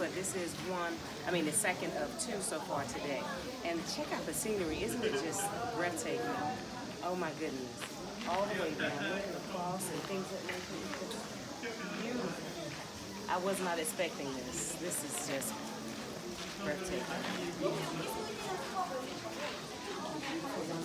but this is the second of two so far today. And check out the scenery. Isn't it just breathtaking? Oh my goodness. All the way down. Looking across and things that make it beautiful. I was not expecting this. This is just breathtaking. Beautiful